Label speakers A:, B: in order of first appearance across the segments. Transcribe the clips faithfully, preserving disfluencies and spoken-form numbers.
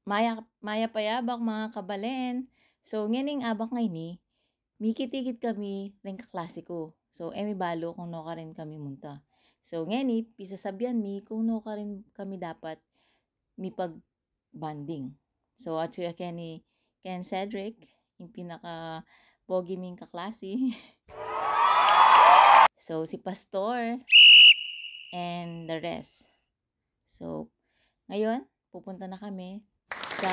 A: Maya maya payabak mga kabalen. So ngening abak ngay ni, mikitikit kami ren kaklase ko. So emi balo kung no ka rin kami munta. So ngeni, pisasabihan mi kung no ka rin kami dapat mi pag banding. So at suya ni Ken Cedric, yung pinaka pogi ming kaklase. So si Pastor and the rest. So ngayon, pupunta na kami sa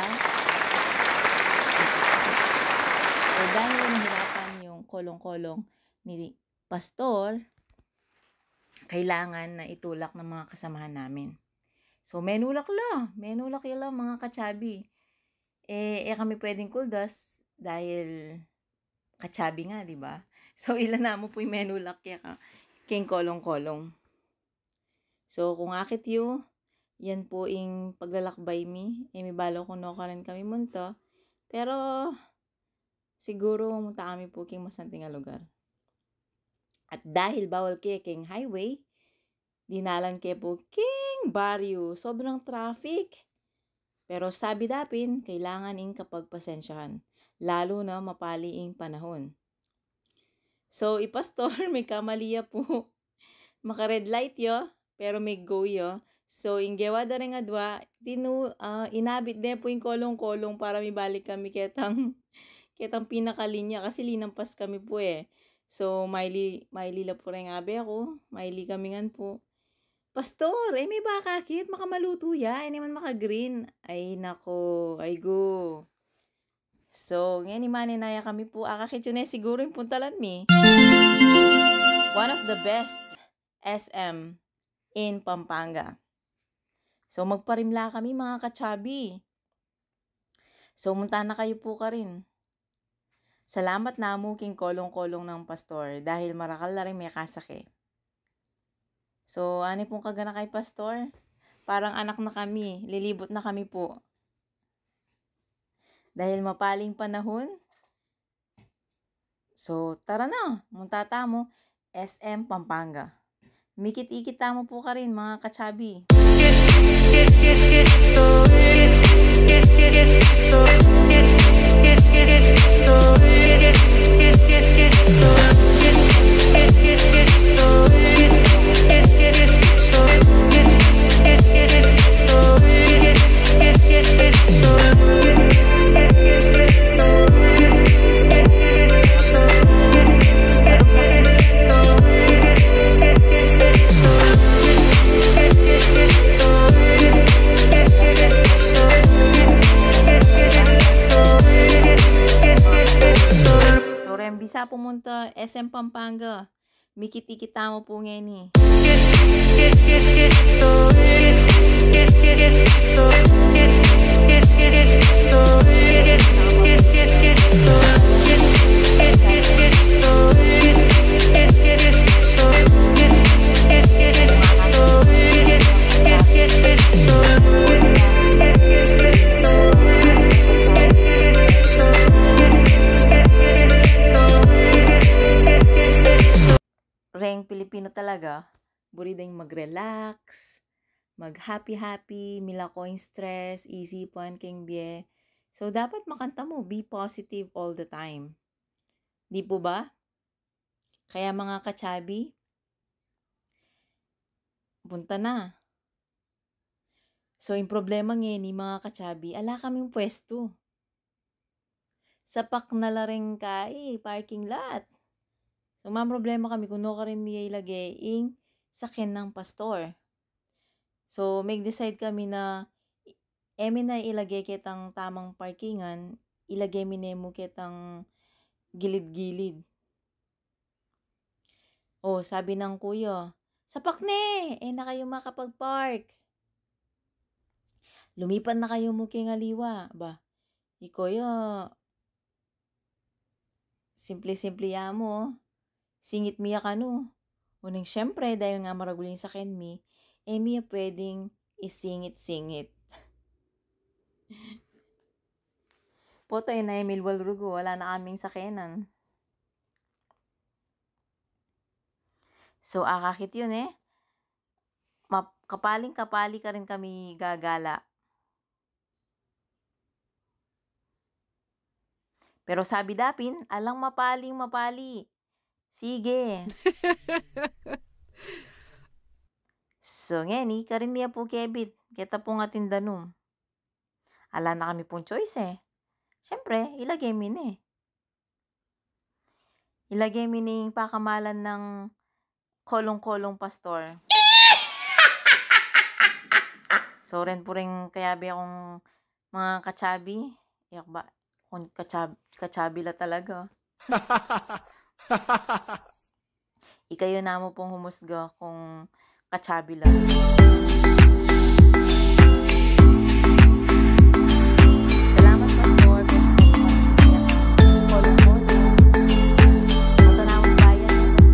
A: So dahil nahirapan yung kolong-kolong ni Pastor, kailangan na itulak ng mga kasamahan namin. So menulak la, menulak yala mga kachabi. Eh, eh kami pwedeng kuldas dahil kachabi nga, di ba? So ilan na mo po yung menulak ya ka, king kolong-kolong. So kung akit yu, yan po ing paglalakbay mi, eh may balo kung no ka rin kami munto. Pero siguro munta kami po king masanting nga lugar. At dahil bawal kaya king highway, dinalan kaya po king baryo, sobrang traffic. Pero sabi dapin, kailangan ing kapag pasensyahan, lalo na mapaliing panahon. So, ipastor, may kamaliya po. Maka-red light yo, pero may go yo. So, inggewa da rin nga dwa, tinu, uh, inabit din po yung kolong-kolong para may balik kami ketang, ketang pinakalinya kasi linampas kami po eh. So, maili, mailila po rin abe ako, maili kami ngan po. Pastor, eh may bakakit, makamaluto ya, eh naman maka-green. Ay nako, ay go. So, ngayon imaninaya kami po, akakit yun eh siguro yung puntalan mi. One of the best S M in Pampanga. So, magparimla kami mga kachabi. So, munta na kayo po ka rin. Salamat na mo king kolong-kolong ng pastor dahil marakal na rin may kasake. So, ano pong kagana kay pastor? Parang anak na kami, lilibot na kami po. Dahil mapaling panahon. So, tara na, muntata mo, S M Pampanga. Mikit-ikita mo po ka rin mga kachabi. Bisa pumunta S M Pampanga. Mikiti-kita mo po ngayon eh. Reng Pilipino talaga, burideng mag-relax, mag-happy-happy, mila ko yung stress, isipan king bie. So, dapat makanta mo, be positive all the time. Di po ba? Kaya mga kachabi, punta na. So, yung problema ngayon ni mga kachabi, ala kaming pwesto. Sapak na la rin ka eh, parking lot. So, mga problema kami kung no ka rin niya ilagay ing sakin ng pastor. So, mag-decide kami na emi na ilagay kitang tamang parkingan, ilagay minemo kitang gilid-gilid. Oh, sabi ng kuya, sapak ne, eh na kayo makapag-park. Lumipan na kayo mo king aliwa. Ba, ikoyo, simple-simple ya mo, singit miya ka no. Uning syempre, dahil nga maraguling sa kenmi, eh miya pwedeng isingit-singit. Potay na Emil Walrugo, wala na kaming sakenan. So, akakit yun eh. Kapaling-kapali ka rin kami gagala. Pero sabi dapin, alang mapaling mapali. Sige. So ngeni, karin niya po kebit. Kita po nga tindanum. Ala na kami pong choice eh. Siyempre, ilagay min eh. Ilagay mining pakamalan ng kolong-kolong pastor. So, ren po rin kayabi akong mga kachabi. Iyak ba? Kung kachab, kachabi la talaga. Ikayo na mo pong humusga kung kachabi la. Salamat pastor. Kolong-kolong. Ito na akong bayan.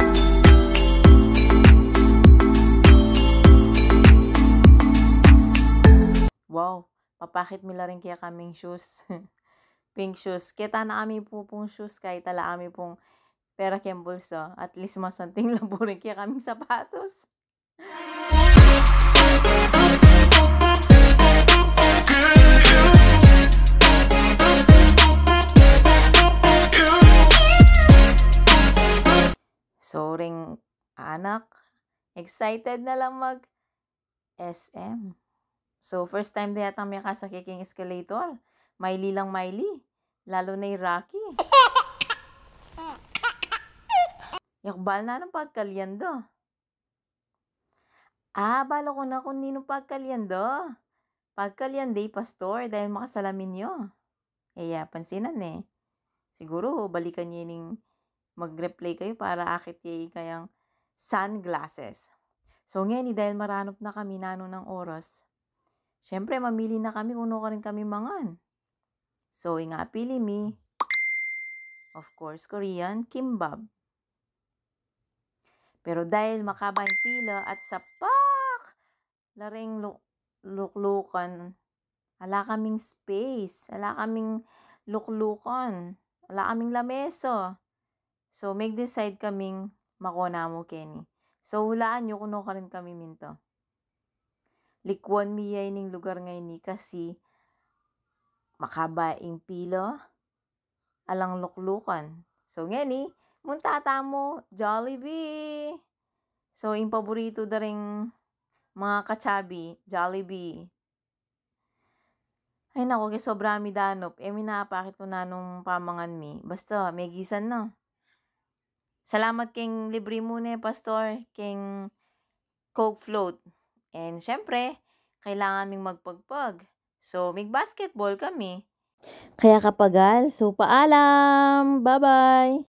A: Wow, papakit mila rin kaya kaming shoes. Pink shoes. Kita na kami po pong shoes kahit tala kami pong pera kiyang bulsa. At least masanting lang po rin kaya kaming sapatos. So, ring anak, excited na lang mag S M. So, first time din yata may kasakiking escalator. Miley lang Miley. Lalo na yung Rocky. Yakbal na ng pagkalyando. Ah, bala ko na kung nino pagkalyando. Pagkalyande, pastor, dahil makasalamin nyo. Eh, yeah, pansinan eh. Siguro, balikan nyo yung mag-replay kayo para akit yung kayang sunglasses. So, ngayon, dahil maranop na kami nano ng oras, siyempre, mamili na kami kung ano ka rin kami mangan. So, nga pili mi, of course, Korean kimbap. Pero dahil makaba yung pila at sapak, laring luk luklukan, ala kaming space, ala kaming luklukan, ala kaming lameso. So, make decide kaming makona mo, Kenny. So, hulaan nyo kung ano ka rin kami minto. Likwan miya ining lugar ngayon ni kasi makabaing pilo, alang luklukan. So, ngeni, muntata mo, Jollibee. So, yung paborito da ring mga kachabi, Jollibee. Ay, naku, kaya sobrami danop. Eh, minapakit ko na nung pamangan mi. Basta, may gisan na. Salamat king libre muna, pastor, king Coke float. And syempre, kailangan ming magpagpag. So, may basketball kami. Kaya kapagal, so paalam! Bye-bye!